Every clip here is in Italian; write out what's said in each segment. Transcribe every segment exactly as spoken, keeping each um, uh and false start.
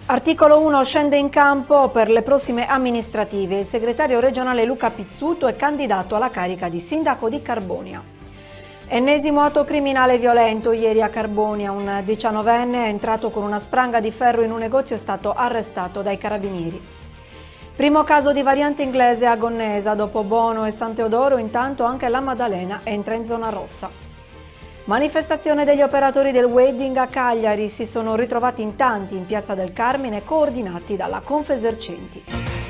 Articolo uno scende in campo per le prossime amministrative. Il segretario regionale Luca Pizzuto è candidato alla carica di sindaco di Carbonia. Ennesimo atto criminale violento ieri a Carbonia. Un diciannovenne è entrato con una spranga di ferro in un negozio e è stato arrestato dai carabinieri. Primo caso di variante inglese a Gonnesa. Dopo Bono e San Teodoro, intanto anche la Maddalena entra in zona rossa. Manifestazione degli operatori del wedding a Cagliari, si sono ritrovati in tanti in Piazza del Carmine, coordinati dalla Confesercenti.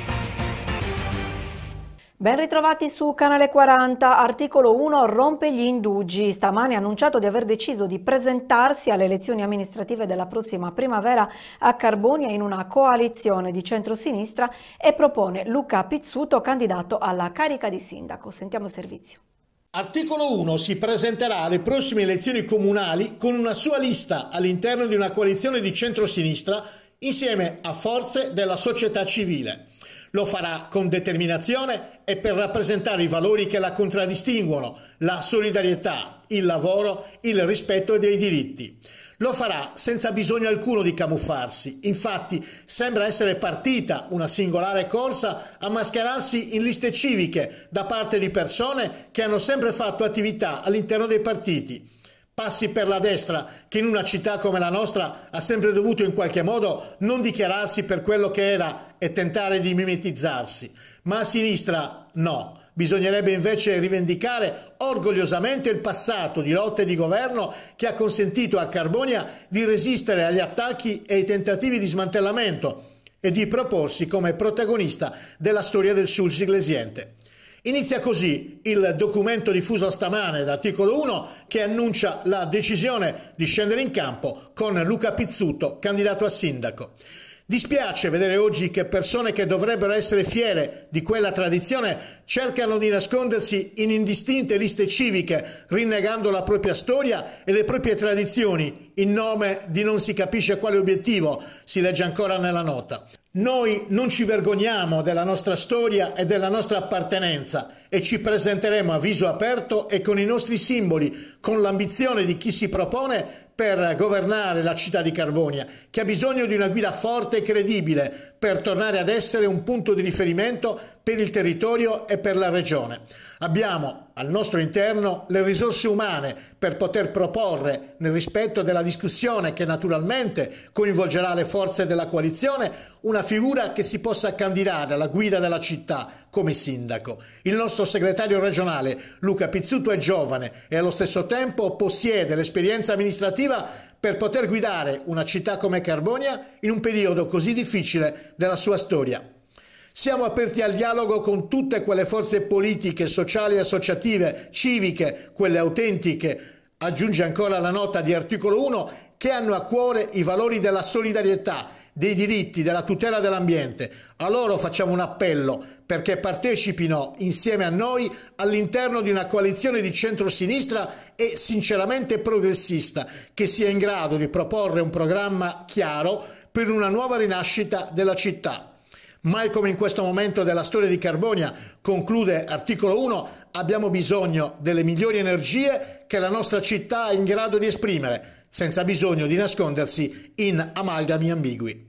Ben ritrovati su Canale quaranta. Articolo uno rompe gli indugi. Stamani ha annunciato di aver deciso di presentarsi alle elezioni amministrative della prossima primavera a Carbonia in una coalizione di centrosinistra e propone Luca Pizzuto candidato alla carica di sindaco. Sentiamo il servizio. Articolo uno si presenterà alle prossime elezioni comunali con una sua lista all'interno di una coalizione di centrosinistra insieme a forze della società civile. Lo farà con determinazione e per rappresentare i valori che la contraddistinguono: la solidarietà, il lavoro, il rispetto dei diritti. Lo farà senza bisogno alcuno di camuffarsi. Infatti sembra essere partita una singolare corsa a mascherarsi in liste civiche da parte di persone che hanno sempre fatto attività all'interno dei partiti. Passi per la destra, che in una città come la nostra ha sempre dovuto in qualche modo non dichiararsi per quello che era e tentare di mimetizzarsi. Ma a sinistra no. Bisognerebbe invece rivendicare orgogliosamente il passato di lotte di governo che ha consentito a Carbonia di resistere agli attacchi e ai tentativi di smantellamento e di proporsi come protagonista della storia del Sulcis-Iglesiente. Inizia così il documento diffuso stamane da Articolo uno che annuncia la decisione di scendere in campo con Luca Pizzuto, candidato a sindaco. Dispiace vedere oggi che persone che dovrebbero essere fiere di quella tradizione cercano di nascondersi in indistinte liste civiche, rinnegando la propria storia e le proprie tradizioni in nome di non si capisce quale obiettivo, si legge ancora nella nota. Noi non ci vergogniamo della nostra storia e della nostra appartenenza e ci presenteremo a viso aperto e con i nostri simboli, con l'ambizione di chi si propone per governare la città di Carbonia, che ha bisogno di una guida forte e credibile per tornare ad essere un punto di riferimento per il territorio e per la regione. Abbiamo al nostro interno le risorse umane per poter proporre, nel rispetto della discussione che naturalmente coinvolgerà le forze della coalizione, una figura che si possa candidare alla guida della città come sindaco. Il nostro segretario regionale Luca Pizzuto è giovane e allo stesso tempo possiede l'esperienza amministrativa per poter guidare una città come Carbonia in un periodo così difficile della sua storia. Siamo aperti al dialogo con tutte quelle forze politiche, sociali e associative, civiche, quelle autentiche, aggiunge ancora la nota di Articolo uno, che hanno a cuore i valori della solidarietà, dei diritti, della tutela dell'ambiente. A loro facciamo un appello perché partecipino insieme a noi all'interno di una coalizione di centrosinistra e sinceramente progressista che sia in grado di proporre un programma chiaro per una nuova rinascita della città. Mai come in questo momento della storia di Carbonia, conclude Articolo uno, abbiamo bisogno delle migliori energie che la nostra città è in grado di esprimere, senza bisogno di nascondersi in amalgami ambigui.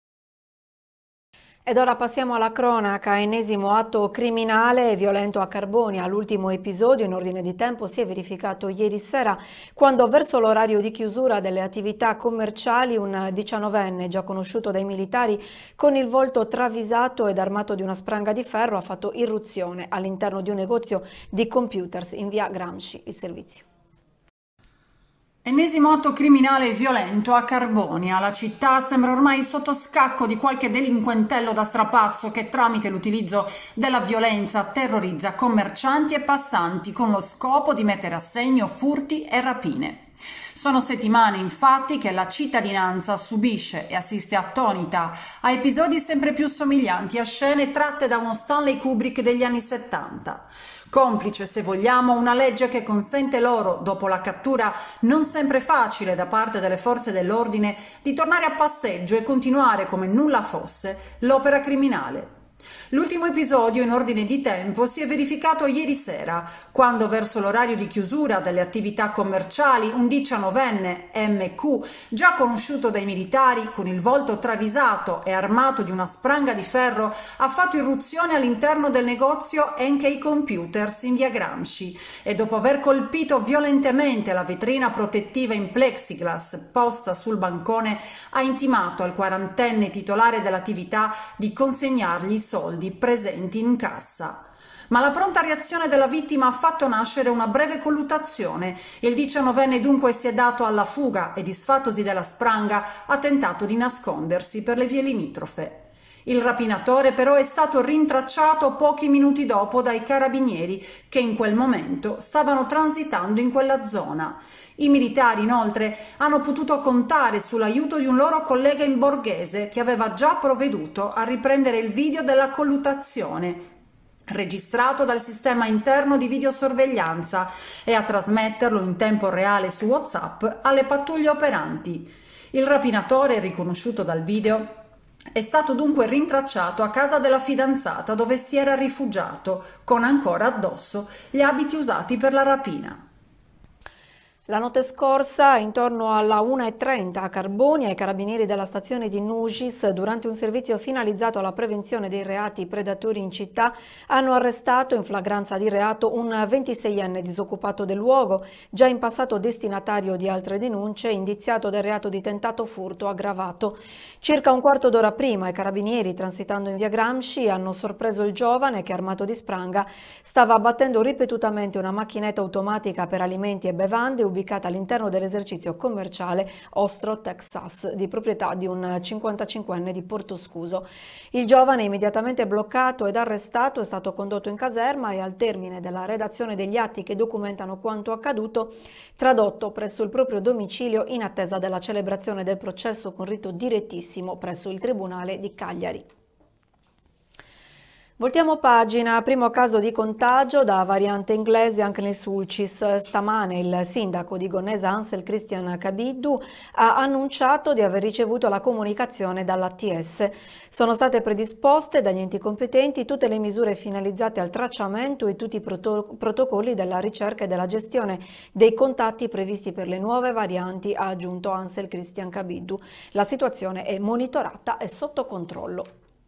Ed ora passiamo alla cronaca. Ennesimo atto criminale e violento a Carbonia. L'ultimo episodio in ordine di tempo si è verificato ieri sera quando, verso l'orario di chiusura delle attività commerciali, un diciannovenne già conosciuto dai militari con il volto travisato ed armato di una spranga di ferro ha fatto irruzione all'interno di un negozio di computers in via Gramsci. Il servizio. Ennesimo atto criminale e violento a Carbonia. La città sembra ormai sotto scacco di qualche delinquentello da strapazzo che tramite l'utilizzo della violenza terrorizza commercianti e passanti con lo scopo di mettere a segno furti e rapine. Sono settimane infatti che la cittadinanza subisce e assiste attonita a episodi sempre più somiglianti a scene tratte da uno Stanley Kubrick degli anni settanta. Complice, se vogliamo, una legge che consente loro, dopo la cattura non sempre facile da parte delle forze dell'ordine, di tornare a passeggio e continuare come nulla fosse l'opera criminale. L'ultimo episodio in ordine di tempo si è verificato ieri sera, quando verso l'orario di chiusura delle attività commerciali un diciannovenne M Q, già conosciuto dai militari, con il volto travisato e armato di una spranga di ferro, ha fatto irruzione all'interno del negozio N K Computers in via Gramsci e dopo aver colpito violentemente la vetrina protettiva in plexiglass posta sul bancone ha intimato al quarantenne titolare dell'attività di consegnargli i soldi presenti in cassa. Ma la pronta reazione della vittima ha fatto nascere una breve colluttazione. Il diciannovenne dunque si è dato alla fuga e, disfattosi della spranga, ha tentato di nascondersi per le vie limitrofe. Il rapinatore però è stato rintracciato pochi minuti dopo dai carabinieri che in quel momento stavano transitando in quella zona. I militari inoltre hanno potuto contare sull'aiuto di un loro collega in borghese che aveva già provveduto a riprendere il video della colluttazione, registrato dal sistema interno di videosorveglianza, e a trasmetterlo in tempo reale su WhatsApp alle pattuglie operanti. Il rapinatore, riconosciuto dal video, è stato dunque rintracciato a casa della fidanzata dove si era rifugiato, con ancora addosso gli abiti usati per la rapina. La notte scorsa, intorno alla una e trenta a Carbonia, i carabinieri della stazione di Nugis, durante un servizio finalizzato alla prevenzione dei reati predatori in città, hanno arrestato in flagranza di reato un ventiseienne disoccupato del luogo, già in passato destinatario di altre denunce, indiziato del reato di tentato furto aggravato. Circa un quarto d'ora prima, i carabinieri, transitando in via Gramsci, hanno sorpreso il giovane che, armato di spranga, stava abbattendo ripetutamente una macchinetta automatica per alimenti e bevande ubicata all'interno dell'esercizio commerciale Ostro Texas, di proprietà di un cinquantacinquenne di Portoscuso. Il giovane, immediatamente bloccato ed arrestato, è stato condotto in caserma e, al termine della redazione degli atti che documentano quanto accaduto, tradotto presso il proprio domicilio in attesa della celebrazione del processo con rito direttissimo presso il Tribunale di Cagliari. Voltiamo pagina, primo caso di contagio da variante inglese anche nel Sulcis. Stamane il sindaco di Gonnesa Ansel Christian Kabiddu ha annunciato di aver ricevuto la comunicazione dall'A T S. Sono state predisposte dagli enti competenti tutte le misure finalizzate al tracciamento e tutti i proto protocolli della ricerca e della gestione dei contatti previsti per le nuove varianti, ha aggiunto Ansel Christian Kabiddu. La situazione è monitorata e sotto controllo.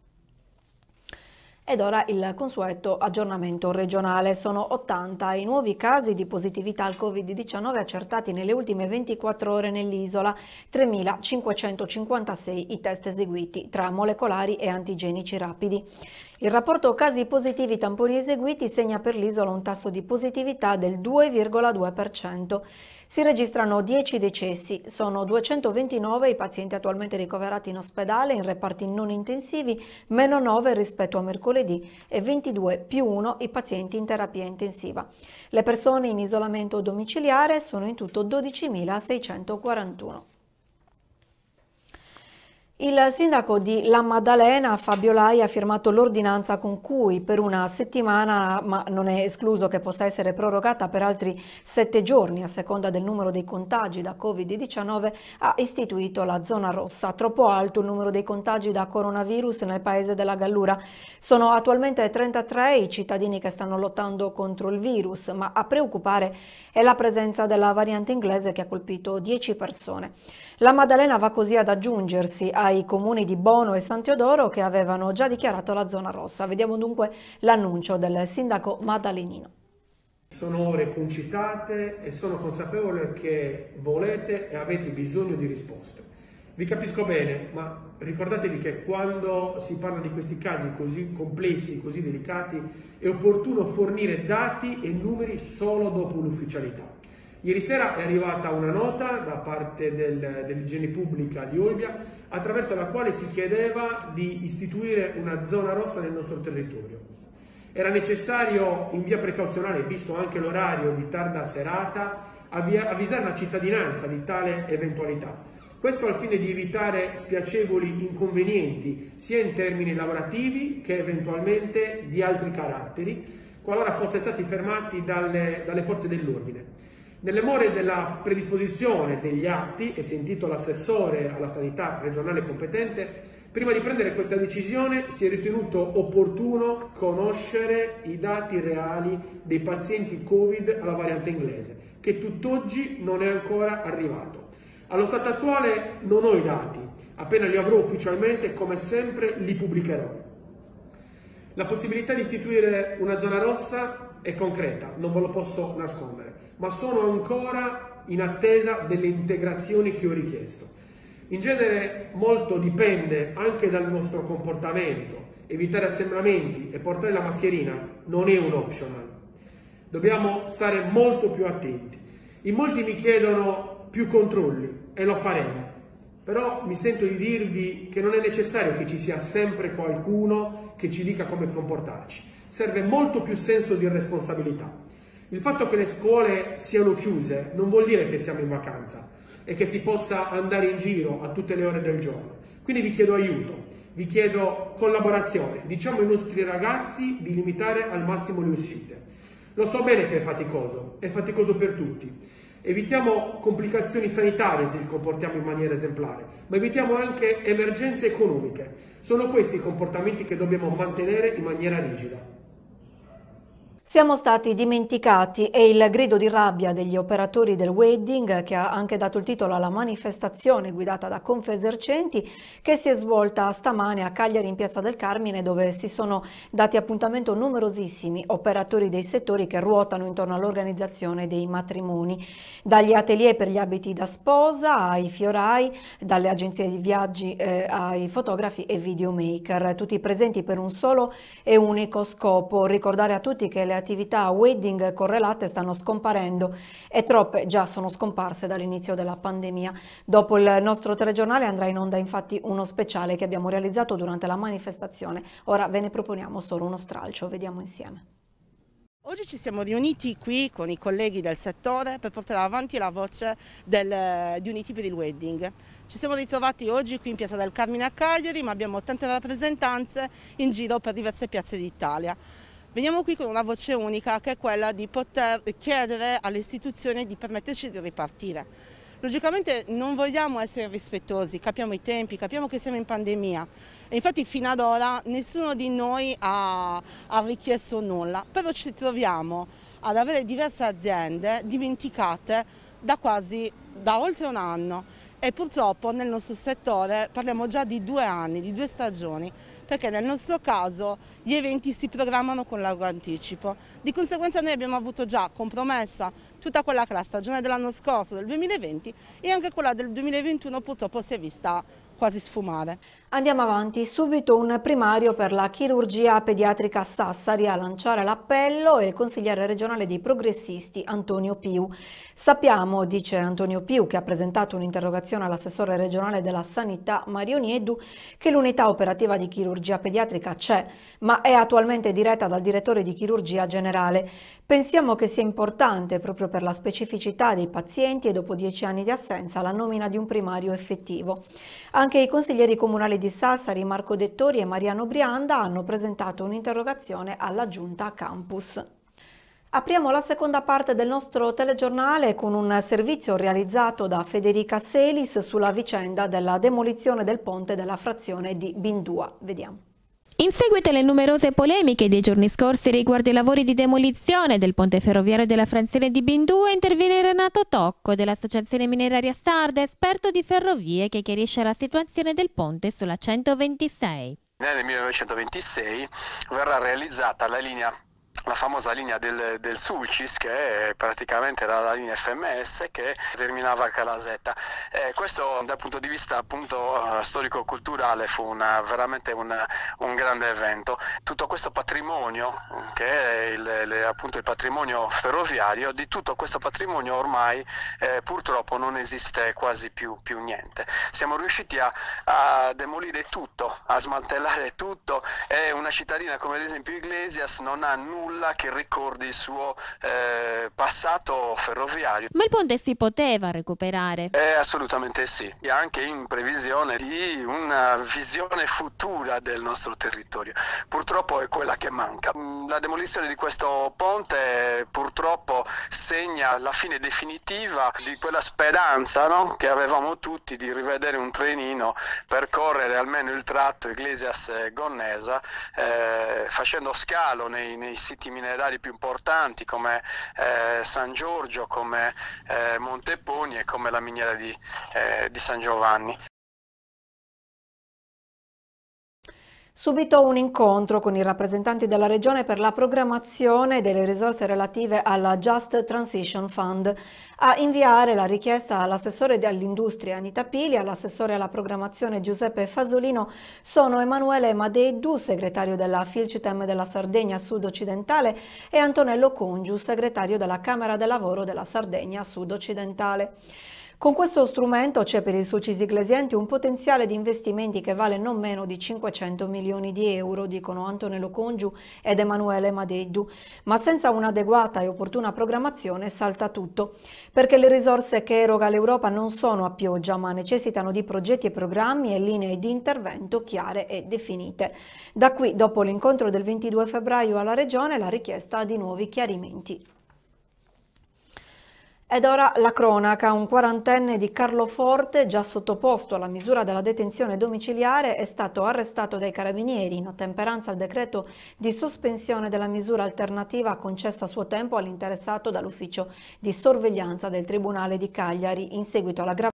Ed ora il consueto aggiornamento regionale. Sono ottanta i nuovi casi di positività al Covid diciannove accertati nelle ultime ventiquattro ore nell'isola, tremilacinquecentocinquantasei i test eseguiti tra molecolari e antigenici rapidi. Il rapporto casi positivi tamponi eseguiti segna per l'isola un tasso di positività del due virgola due per cento. Si registrano dieci decessi, sono duecentoventinove i pazienti attualmente ricoverati in ospedale in reparti non intensivi, meno nove rispetto a mercoledì, e ventidue più uno i pazienti in terapia intensiva. Le persone in isolamento domiciliare sono in tutto dodicimilaseicentoquarantuno. Il sindaco di La Maddalena, Fabio Lai, ha firmato l'ordinanza con cui per una settimana, ma non è escluso che possa essere prorogata per altri sette giorni a seconda del numero dei contagi da Covid diciannove, ha istituito la zona rossa. Troppo alto il numero dei contagi da coronavirus nel paese della Gallura. Sono attualmente trentatré i cittadini che stanno lottando contro il virus, ma a preoccupare è la presenza della variante inglese che ha colpito dieci persone. La Maddalena va così ad aggiungersi ai comuni di Bono e San Teodoro che avevano già dichiarato la zona rossa. Vediamo dunque l'annuncio del sindaco maddalenino. Sono ore concitate e sono consapevole che volete e avete bisogno di risposte. Vi capisco bene, ma ricordatevi che quando si parla di questi casi così complessi, così delicati, è opportuno fornire dati e numeri solo dopo l'ufficialità. Ieri sera è arrivata una nota da parte del, dell'igiene pubblica di Olbia attraverso la quale si chiedeva di istituire una zona rossa nel nostro territorio. Era necessario in via precauzionale, visto anche l'orario di tarda serata, avvisare la cittadinanza di tale eventualità. Questo al fine di evitare spiacevoli inconvenienti sia in termini lavorativi che eventualmente di altri caratteri, qualora fosse stati fermati dalle, dalle forze dell'ordine. Nelle more della predisposizione degli atti e sentito l'assessore alla sanità regionale competente, Prima di prendere questa decisione si è ritenuto opportuno conoscere i dati reali dei pazienti Covid alla variante inglese, che tutt'oggi non è ancora arrivato. Allo stato attuale non ho i dati, appena li avrò ufficialmente, come sempre, li pubblicherò. La possibilità di istituire una zona rossa è concreta, non ve lo posso nascondere, ma sono ancora in attesa delle integrazioni che ho richiesto. In genere molto dipende anche dal nostro comportamento. Evitare assembramenti e portare la mascherina non è un optional. Dobbiamo stare molto più attenti. In molti mi chiedono più controlli e lo faremo. Però mi sento di dirvi che non è necessario che ci sia sempre qualcuno che ci dica come comportarci. Serve molto più senso di responsabilità. Il fatto che le scuole siano chiuse non vuol dire che siamo in vacanza e che si possa andare in giro a tutte le ore del giorno. Quindi vi chiedo aiuto, vi chiedo collaborazione, diciamo ai nostri ragazzi di limitare al massimo le uscite. Lo so bene che è faticoso, è faticoso per tutti. Evitiamo complicazioni sanitarie se ci comportiamo in maniera esemplare, ma evitiamo anche emergenze economiche. Sono questi i comportamenti che dobbiamo mantenere in maniera rigida. Siamo stati dimenticati è il grido di rabbia degli operatori del wedding, che ha anche dato il titolo alla manifestazione guidata da Confesercenti, che si è svolta stamane a Cagliari in Piazza del Carmine, dove si sono dati appuntamento numerosissimi operatori dei settori che ruotano intorno all'organizzazione dei matrimoni, dagli atelier per gli abiti da sposa ai fiorai, dalle agenzie di viaggi eh, ai fotografi e videomaker, tutti presenti per un solo e unico scopo: ricordare a tutti che le attività wedding correlate stanno scomparendo e troppe già sono scomparse dall'inizio della pandemia. Dopo il nostro telegiornale andrà in onda infatti uno speciale che abbiamo realizzato durante la manifestazione. Ora ve ne proponiamo solo uno stralcio, vediamo insieme. Oggi ci siamo riuniti qui con i colleghi del settore per portare avanti la voce del, di Unity per il Wedding. Ci siamo ritrovati oggi qui in Piazza del Carmine a Cagliari, ma abbiamo tante rappresentanze in giro per diverse piazze d'Italia. Veniamo qui con una voce unica, che è quella di poter chiedere alle istituzioni di permetterci di ripartire. Logicamente non vogliamo essere irrispettosi, capiamo i tempi, capiamo che siamo in pandemia e infatti fino ad ora nessuno di noi ha, ha richiesto nulla, però ci troviamo ad avere diverse aziende dimenticate da quasi, da oltre un anno e purtroppo nel nostro settore parliamo già di due anni, di due stagioni, perché nel nostro caso gli eventi si programmano con largo anticipo. Di conseguenza noi abbiamo avuto già compromessa tutta quella che è la stagione dell'anno scorso, del duemilaventi, e anche quella del duemilaventuno purtroppo si è vista quasi sfumare. Andiamo avanti, subito un primario per la chirurgia pediatrica a Sassari. A lanciare l'appello è il consigliere regionale dei progressisti Antonio Piu. Sappiamo, dice Antonio Piu, che ha presentato un'interrogazione all'assessore regionale della sanità Mario Nieddu, che l'unità operativa di chirurgia pediatrica c'è, ma è attualmente diretta dal direttore di chirurgia generale. Pensiamo che sia importante, proprio per la specificità dei pazienti e dopo dieci anni di assenza, la nomina di un primario effettivo. Anche i consiglieri comunali di Sassari, Marco Dettori e Mariano Brianda, hanno presentato un'interrogazione alla Giunta Campus. Apriamo la seconda parte del nostro telegiornale con un servizio realizzato da Federica Selis sulla vicenda della demolizione del ponte della frazione di Bindua. Vediamo. In seguito alle numerose polemiche dei giorni scorsi riguardo i lavori di demolizione del ponte ferroviario della frazione di Bindua, interviene Renato Tocco dell'Associazione Mineraria Sarda, esperto di ferrovie, che chiarisce la situazione del ponte sulla centoventisei. Nel millenovecentoventisei verrà realizzata la linea la famosa linea del, del Sulcis, che praticamente era la linea F M S che terminava a Calasetta. Eh, questo dal punto di vista appunto uh, storico-culturale fu una, veramente un, un grande evento. Tutto questo patrimonio, che è il, le, appunto il patrimonio ferroviario, di tutto questo patrimonio ormai eh, purtroppo non esiste quasi più, più niente. Siamo riusciti a, a demolire tutto, a smantellare tutto, e una cittadina come ad esempio Iglesias non ha nulla nulla che ricordi il suo eh, passato ferroviario. Ma il ponte si poteva recuperare? Eh, assolutamente sì, e anche in previsione di una visione futura del nostro territorio. Purtroppo è quella che manca. La demolizione di questo ponte purtroppo segna la fine definitiva di quella speranza, no? Che avevamo tutti di rivedere un trenino percorrere almeno il tratto Iglesias-Gonnesa, eh, facendo scalo nei, nei siti minerari più importanti come eh, San Giorgio, come eh, Monteponi e come la miniera di, eh, di San Giovanni. Subito un incontro con i rappresentanti della Regione per la programmazione delle risorse relative alla Just Transition Fund. A inviare la richiesta all'assessore all'industria Anita Pili e all'assessore alla programmazione Giuseppe Fasolino sono Emanuele Madeddu, segretario della Filcitem della Sardegna Sud-Occidentale, e Antonello Congiu, segretario della Camera del Lavoro della Sardegna Sud-Occidentale. Con questo strumento c'è per il Sulcis Iglesienti un potenziale di investimenti che vale non meno di cinquecento milioni di euro, dicono Antonello Congiu ed Emanuele Madeddu, ma senza un'adeguata e opportuna programmazione salta tutto, perché le risorse che eroga l'Europa non sono a pioggia, ma necessitano di progetti e programmi e linee di intervento chiare e definite. Da qui, dopo l'incontro del ventidue febbraio alla Regione, la richiesta di nuovi chiarimenti. Ed ora la cronaca. Un quarantenne di Carloforte, già sottoposto alla misura della detenzione domiciliare, è stato arrestato dai carabinieri in ottemperanza al decreto di sospensione della misura alternativa concessa a suo tempo all'interessato dall'ufficio di sorveglianza del Tribunale di Cagliari in seguito alla grave